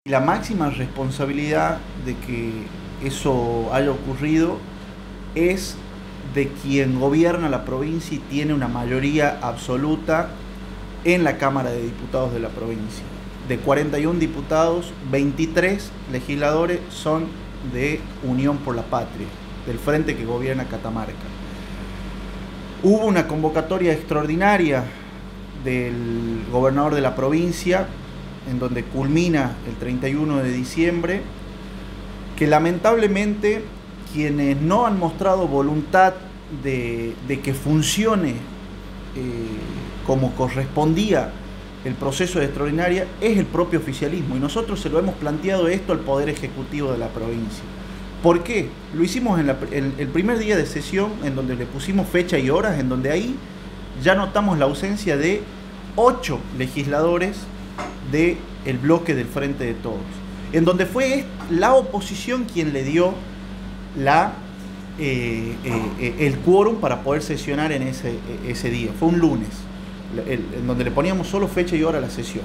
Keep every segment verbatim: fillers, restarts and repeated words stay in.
La máxima responsabilidad de que eso haya ocurrido es de quien gobierna la provincia y tiene una mayoría absoluta en la Cámara de Diputados de la provincia. De cuarenta y uno diputados, veintitrés legisladores son de Unión por la Patria, del frente que gobierna Catamarca. Hubo una convocatoria extraordinaria del gobernador de la provincia, en donde culmina el treinta y uno de diciembre, que lamentablemente quienes no han mostrado voluntad de, de que funcione eh, como correspondía el proceso de extraordinaria es el propio oficialismo, y nosotros se lo hemos planteado esto al Poder Ejecutivo de la provincia. ¿Por qué? Lo hicimos en, la, en el primer día de sesión, en donde le pusimos fecha y horas, en donde ahí ya notamos la ausencia de ocho legisladores del bloque del Frente de Todos, en donde fue la oposición quien le dio la, eh, eh, el quórum para poder sesionar en ese, ese día. Fue un lunes, el, en donde le poníamos solo fecha y hora a la sesión.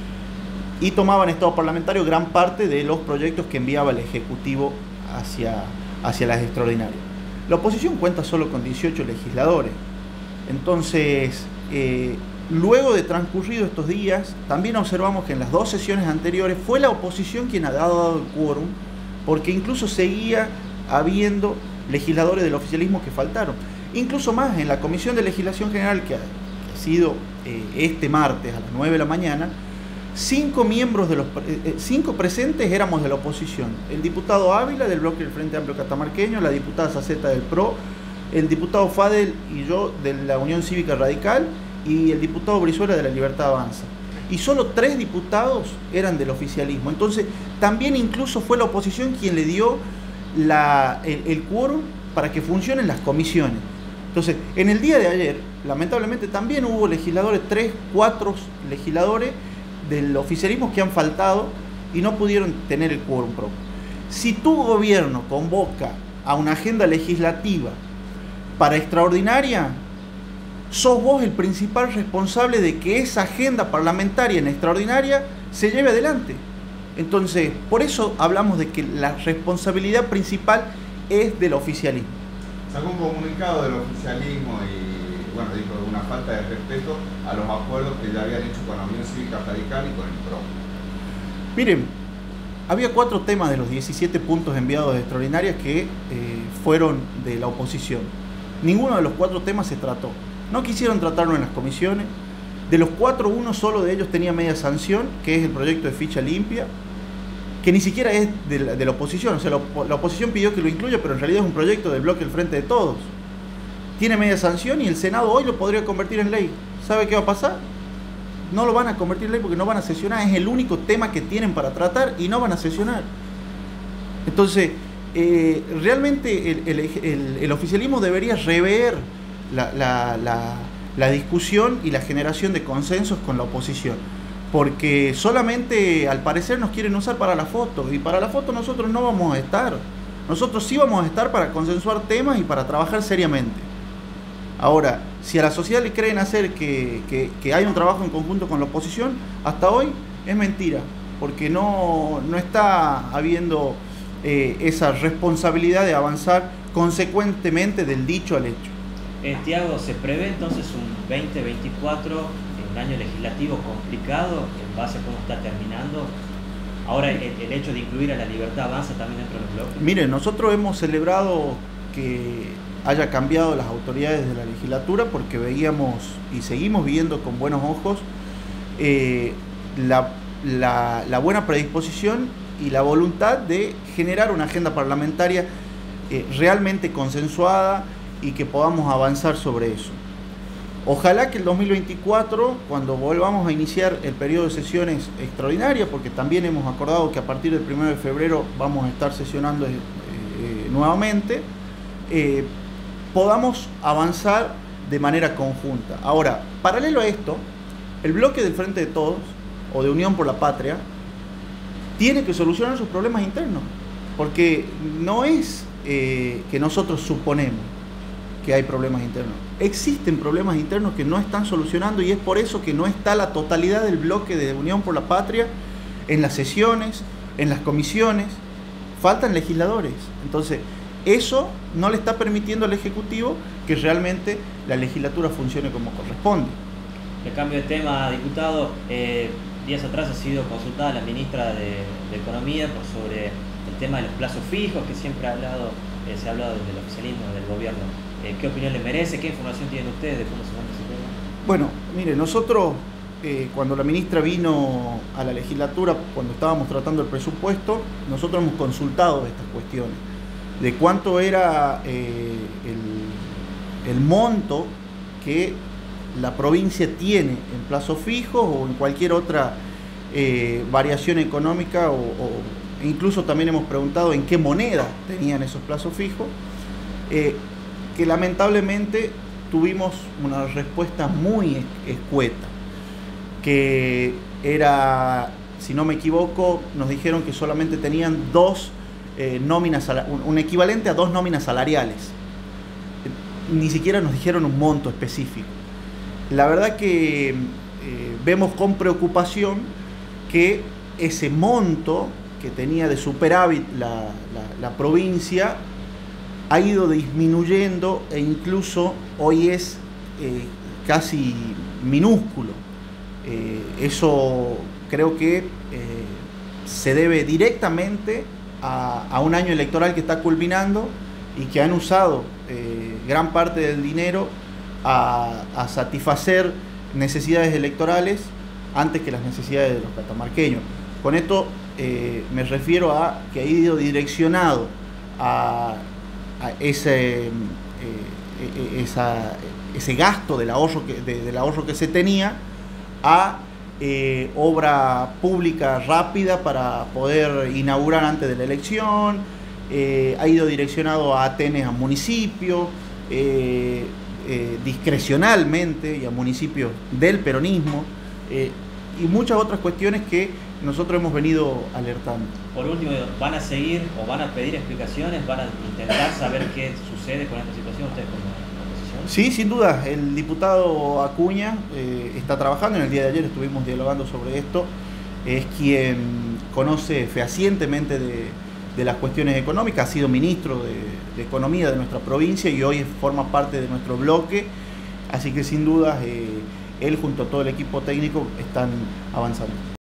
Y tomaba en estado parlamentario gran parte de los proyectos que enviaba el Ejecutivo hacia, hacia las extraordinarias. La oposición cuenta solo con dieciocho legisladores. Entonces, eh, luego de transcurrido estos días, también observamos que en las dos sesiones anteriores fue la oposición quien ha dado el quórum, porque incluso seguía habiendo legisladores del oficialismo que faltaron. Incluso más, en la Comisión de Legislación General, que ha, que ha sido eh, este martes a las nueve de la mañana, cinco miembros de los eh, cinco presentes éramos de la oposición. El diputado Ávila del bloque del Frente Amplio Catamarqueño, la diputada Zaceta del P R O, el diputado Fadel y yo de la Unión Cívica Radical, y el diputado Brizuela de la Libertad Avanza. Y solo tres diputados eran del oficialismo. Entonces, también incluso fue la oposición quien le dio la, el, el quórum para que funcionen las comisiones. Entonces, en el día de ayer, lamentablemente también hubo legisladores, tres, cuatro legisladores del oficialismo que han faltado y no pudieron tener el quórum propio. Si tu gobierno convoca a una agenda legislativa para extraordinaria, sos vos el principal responsable de que esa agenda parlamentaria en extraordinaria se lleve adelante. Entonces, por eso hablamos de que la responsabilidad principal es del oficialismo. Sacó un comunicado del oficialismo y, bueno, dijo una falta de respeto a los acuerdos que ya habían hecho con la Unión Cívica Radical y con el P R O. Miren, había cuatro temas de los diecisiete puntos enviados de extraordinarias que eh, fueron de la oposición. Ninguno de los cuatro temas se trató. No quisieron tratarlo en las comisiones. De los cuatro, uno solo de ellos tenía media sanción, que es el proyecto de ficha limpia, que ni siquiera es de la, de la oposición. O sea, la, la oposición pidió que lo incluya, pero en realidad es un proyecto del bloque del Frente de Todos. Tiene media sanción y el Senado hoy lo podría convertir en ley. ¿Sabe qué va a pasar? No lo van a convertir en ley porque no van a sesionar. Es el único tema que tienen para tratar y no van a sesionar. Entonces, eh, realmente el, el, el, el oficialismo debería rever La, la, la, la discusión y la generación de consensos con la oposición, porque solamente al parecer nos quieren usar para la foto, y para la foto nosotros no vamos a estar. Nosotros sí vamos a estar para consensuar temas y para trabajar seriamente. Ahora, si a la sociedad le creen hacer que, que, que hay un trabajo en conjunto con la oposición, hasta hoy es mentira, porque no, no está habiendo eh, esa responsabilidad de avanzar consecuentemente del dicho al hecho. Eh, Tiago, ¿se prevé entonces un veinte veinticuatro, un año legislativo complicado en base a cómo está terminando? Ahora, el, el hecho de incluir a la Libertad Avanza también dentro del bloque. Mire, nosotros hemos celebrado que haya cambiado las autoridades de la legislatura, porque veíamos y seguimos viendo con buenos ojos eh, la, la, la buena predisposición y la voluntad de generar una agenda parlamentaria eh, realmente consensuada, y que podamos avanzar sobre eso. Ojalá que el dos mil veinticuatro, cuando volvamos a iniciar el periodo de sesiones extraordinarias, porque también hemos acordado que a partir del primero de febrero vamos a estar sesionando eh, eh, nuevamente, eh, podamos avanzar de manera conjunta. Ahora, paralelo a esto, el bloque del Frente de Todos, o de Unión por la Patria, tiene que solucionar sus problemas internos, porque no es eh, que nosotros suponemos que hay problemas internos. Existen problemas internos que no están solucionando, y es por eso que no está la totalidad del bloque de Unión por la Patria en las sesiones, en las comisiones, faltan legisladores. Entonces, eso no le está permitiendo al Ejecutivo que realmente la legislatura funcione como corresponde. Le cambio de tema, diputado. Eh, días atrás ha sido consultada la ministra de, de Economía por sobre el tema de los plazos fijos, que siempre ha hablado, eh, se ha hablado desde el oficialismo, del gobierno. Eh, ¿Qué opinión le merece? ¿Qué información tienen ustedes de cómo se maneja ese tema? Bueno, mire, nosotros eh, cuando la ministra vino a la legislatura, cuando estábamos tratando el presupuesto, nosotros hemos consultado estas cuestiones, de cuánto era eh, el, el monto que la provincia tiene en plazos fijos o en cualquier otra eh, variación económica, o, o incluso también hemos preguntado en qué moneda tenían esos plazos fijos, eh, que lamentablemente tuvimos una respuesta muy escueta, que era, si no me equivoco, nos dijeron que solamente tenían dos eh, nóminas, un, un equivalente a dos nóminas salariales. Ni siquiera nos dijeron un monto específico. La verdad que eh, vemos con preocupación que ese monto que tenía de superávit la, la, la provincia ha ido disminuyendo e incluso hoy es eh, casi minúsculo. Eh, eso creo que eh, se debe directamente a, a un año electoral que está culminando y que han usado eh, gran parte del dinero a, a satisfacer necesidades electorales antes que las necesidades de los catamarqueños. Con esto eh, me refiero a que ha ido direccionado a, a ese, eh, esa, ese gasto del ahorro que, de, del ahorro que se tenía a eh, obra pública rápida para poder inaugurar antes de la elección. Eh, ha ido direccionado a atenes a municipios, eh, eh, discrecionalmente, y a municipios del peronismo, eh, y muchas otras cuestiones que nosotros hemos venido alertando. Por último, ¿van a seguir o van a pedir explicaciones? ¿Van a intentar saber qué sucede con esta situación ustedes como oposición? Sí, sin duda. El diputado Acuña eh, está trabajando. En el día de ayer estuvimos dialogando sobre esto. Es quien conoce fehacientemente de, de las cuestiones económicas. Ha sido ministro de, de Economía de nuestra provincia y hoy forma parte de nuestro bloque. Así que sin duda eh, él junto a todo el equipo técnico están avanzando.